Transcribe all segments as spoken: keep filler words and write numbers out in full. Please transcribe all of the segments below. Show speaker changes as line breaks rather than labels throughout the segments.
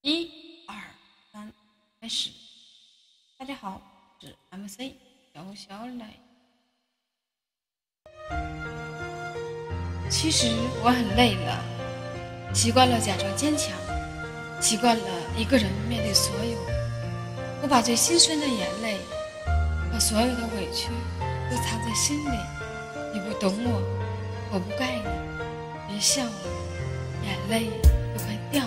一二三，开始。大家好，我是 M C 小小磊。其实我很累了，习惯了假装坚强，习惯了一个人面对所有。我把最心酸的眼泪和所有的委屈都藏在心里。你不懂我，我不怪你。别笑了，眼泪都快掉了。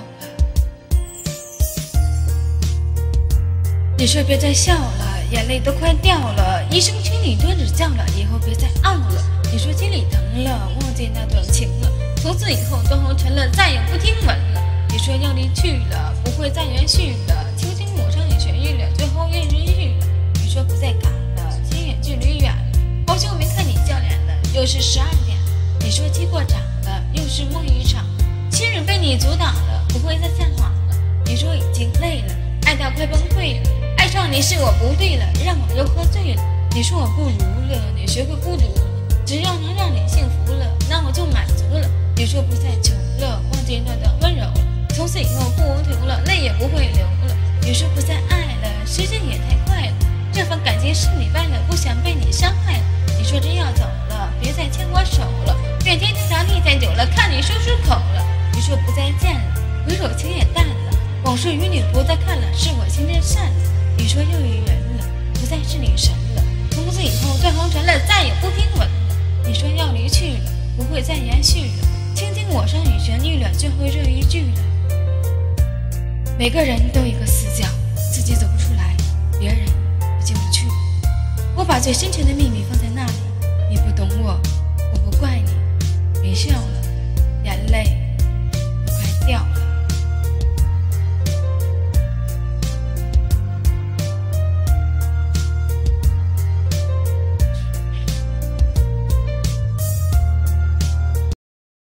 你说别再笑了，眼泪都快掉了。医生催你多指教了，以后别再傲了。你说心里疼了，忘记那段情了。从此以后断红尘了，再也不听闻了。你说要离去了，不会再延续了。轻轻抹上你痊愈了，最后愿日愈了。你说不再赶了，心远距离远了。好久没看你笑脸了，又是十二点。你说鸡过长了，又是梦一场。亲人被你阻挡了，不会再撒谎了。你说已经累了，爱到快崩溃了。爱上你是我不对了，让我又喝醉了。你说我不如了，你学会孤独了。只要能让你幸福了，那我就满足了。你说不再求了，忘记那段温柔了。从此以后不无停了，泪也不会流了。你说不再爱了，时间也太快了。这份感情是你败了，不想被你伤害了。你说真要走了，别再牵我手了。愿天天长地太久了，看你说出口了。你说不再见了，回首情也淡了。往事与你不再看了，是我心真善了。你说又一人了，不再是女神了。从此以后断红尘了，再也不听闻了。你说要离去了，不会再延续了。轻轻抹上你痊愈了，最后这一句了。每个人都有一个死角，自己走不出来，别人也进不去。我把最深沉的秘密放在